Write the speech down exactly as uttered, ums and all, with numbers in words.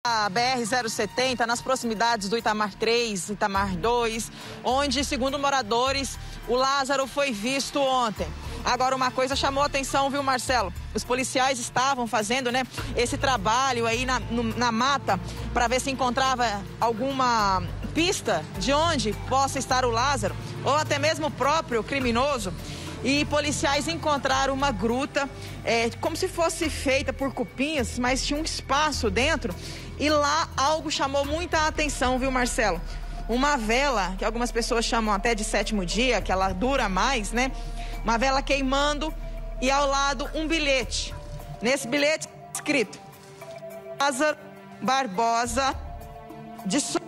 A B R zero setenta, nas proximidades do Itamar três, Itamar dois, onde, segundo moradores, o Lázaro foi visto ontem. Agora, uma coisa chamou a atenção, viu, Marcelo? Os policiais estavam fazendo, né, esse trabalho aí na, no, na mata para ver se encontrava alguma pista de onde possa estar o Lázaro ou até mesmo o próprio criminoso. E policiais encontraram uma gruta, é, como se fosse feita por cupinhas, mas tinha um espaço dentro. E lá algo chamou muita atenção, viu, Marcelo? Uma vela, que algumas pessoas chamam até de sétimo dia, que ela dura mais, né? Uma vela queimando e ao lado um bilhete. Nesse bilhete escrito: Lázaro Barbosa de Souza.